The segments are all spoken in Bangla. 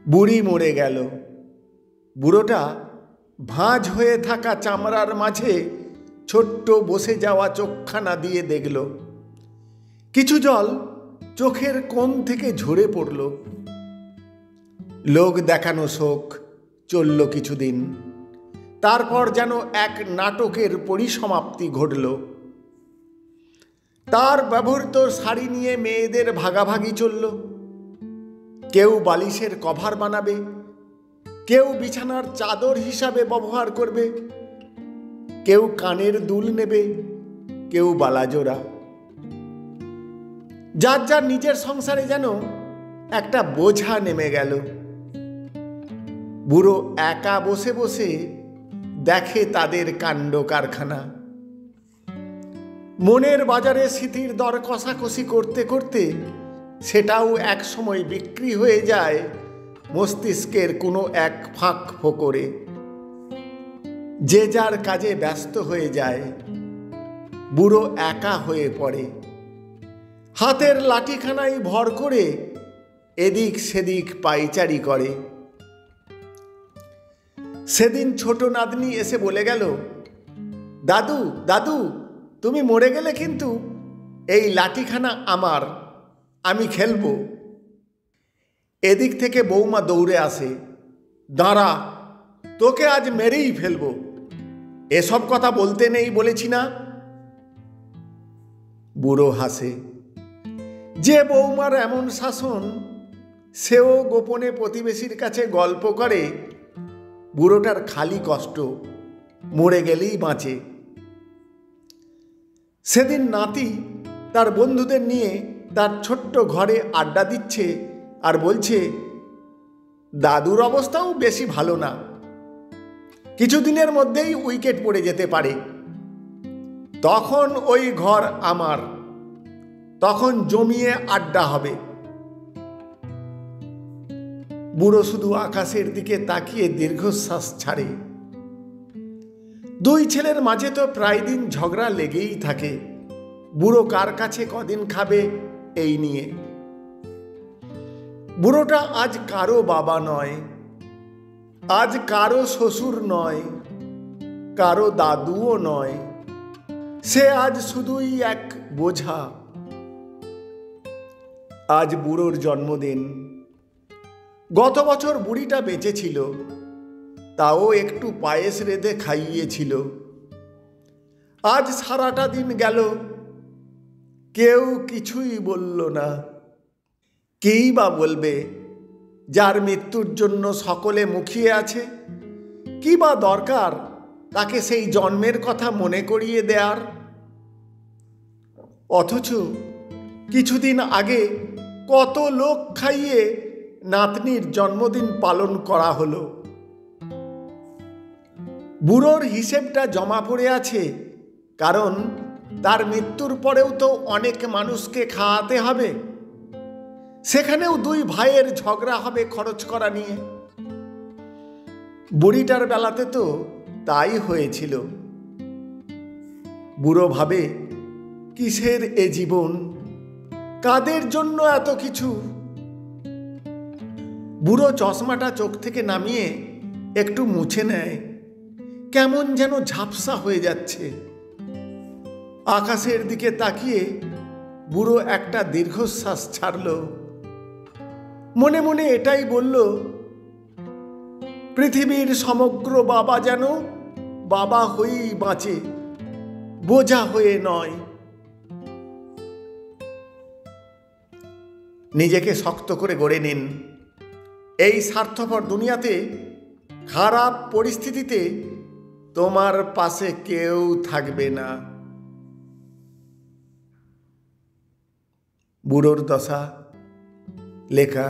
বুড়ি মরে গেল। বুড়োটা ভাঁজ হয়ে থাকা চামড়ার মাঝে ছোট্ট বসে যাওয়া চোখখানা দিয়ে দেখল। কিছু জল চোখের কোণ থেকে ঝরে পড়ল। লোক দেখানো শোক চলল কিছুদিন, তারপর যেন এক নাটকের পরিসমাপ্তি ঘটল। তার ব্যবহৃত শাড়ি নিয়ে মেয়েদের ভাগাভাগি চলল। কেউ বালিশের কভার বানাবে, কেউ বিছানার চাদর হিসাবে ব্যবহার করবে, কেউ কানের দুল নেবে, কেউ বালাজোড়া। যার যার নিজের সংসারে যেন একটা বোঝা নেমে গেল। বুড়ো একা বসে বসে দেখে তাদের কাণ্ড কারখানা। মনের বাজারে স্মৃতির দর কষাকষি করতে করতে সেটাও এক সময় বিক্রি হয়ে যায় মস্তিষ্কের কোনো এক ফাঁক ফোকরে। যে যার কাজে ব্যস্ত হয়ে যায়। বুড়ো একা হয়ে পড়ে। হাতের লাঠিখানায় ভর করে এদিক সেদিক পাইচারি করে। সেদিন ছোট নাতনি এসে বলে গেল, দাদু দাদু, তুমি মরে গেলে কিন্তু এই লাঠিখানা আমার, আমি খেলবো। এদিক থেকে বৌমা দৌড়ে আসে, দাঁড়া, তোকে আজ মেরেই ফেলবো। এসব কথা বলতে নেই বলেছি না। বুড়ো হাসে। যে বৌমার এমন শাসন, সেও গোপনে প্রতিবেশীর কাছে গল্প করে বুড়োটার খালি কষ্ট, মরে গেলেই বাঁচে। সেদিন নাতি তার বন্ধুদের নিয়ে তার ছোট্ট ঘরে আড্ডা দিচ্ছে আর বলছে, দাদুর অবস্থাও বেশি ভালো না, কিছুদিনের মধ্যেই উইকেট পড়ে যেতে পারে। তখন ওই ঘর আমার, তখন জমিয়ে আড্ডা হবে। বুড়ো শুধু আকাশের দিকে তাকিয়ে দীর্ঘশ্বাস ছাড়ে। দুই ছেলের মাঝে তো প্রায় দিন ঝগড়া লেগেই থাকে। বুড়ো কার কাছে কদিন খাবে এই নিয়ে। বুড়োটা আজ কারো বাবা নয়, আজ কারো শ্বশুর নয়, কারো দাদুও নয়। সে আজ শুধুই এক বোঝা। আজ বুড়োর জন্মদিন। গত বছর বুড়িটা বেঁচে ছিল, তাও একটু পায়েস রেঁধে খাইয়েছিল। আজ সারাটা দিন গেল, কেউ কিছুই বলল না। কেই বা বলবে যার মৃত্যুর জন্য সকলে মুখিয়ে আছে? কি বা দরকার তাকে সেই জন্মের কথা মনে করিয়ে দেয়ার? অথচ কিছুদিন আগে কত লোক খাইয়ে নাতনির জন্মদিন পালন করা হলো। বুড়োর হিসেবটা জমা পড়ে আছে, কারণ তার মৃত্যুর পরেও তো অনেক মানুষকে খাওয়াতে হবে। সেখানেও দুই ভাইয়ের ঝগড়া হবে খরচ করা নিয়ে। বুড়িটার বেলাতে তো তাই হয়েছিল। বুড়ো ভাবে, কিসের এ জীবন, কাদের জন্য এত কিছু? বুড়ো চশমাটা চোখ থেকে নামিয়ে একটু মুছে নেয়। কেমন যেন ঝাপসা হয়ে যাচ্ছে। আকাশের দিকে তাকিয়ে বুড়ো একটা দীর্ঘশ্বাস ছাড়ল। মনে মনে এটাই বলল, পৃথিবীর সমগ্র বাবা যেন বাবা হয়েই বাঁচে, বোঝা হয়ে নয়। নিজেকে শক্ত করে গড়ে নিন। এই স্বার্থপর দুনিয়াতে, খারাপ পরিস্থিতিতে তোমার পাশে কেউ থাকবে না। বুড়োর দশা, লেখা,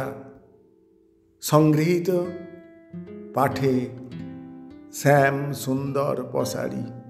সংগৃহীত, পাঠে শ্যাম সুন্দর পশারি।